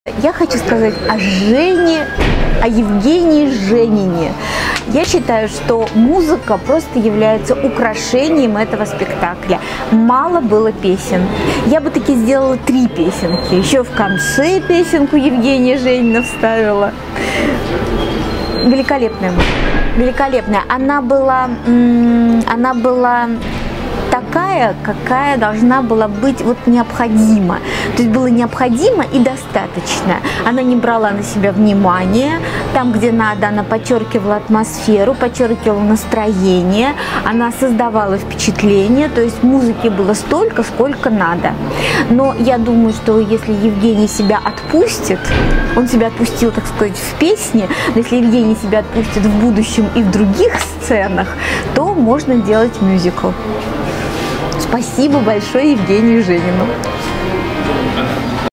Я хочу сказать о Жене, о Евгении Женине. Я считаю, что музыка просто является украшением этого спектакля. Мало было песен. Я бы таки сделала 3 песенки. Еще в конце песенку Евгения Женина вставила. Великолепная музыка. Великолепная. Она была такая, какая должна была быть вот необходима. То есть было необходимо и достаточно. Она не брала на себя внимания. Там, где надо, она подчеркивала атмосферу, подчеркивала настроение. Она создавала впечатление. То есть музыки было столько, сколько надо. Но я думаю, что если Евгений себя отпустит, он себя отпустил, так сказать, в песне, но если Евгений себя отпустит в будущем и в других сценах, то можно делать мюзикл. Спасибо большое Евгению Женину.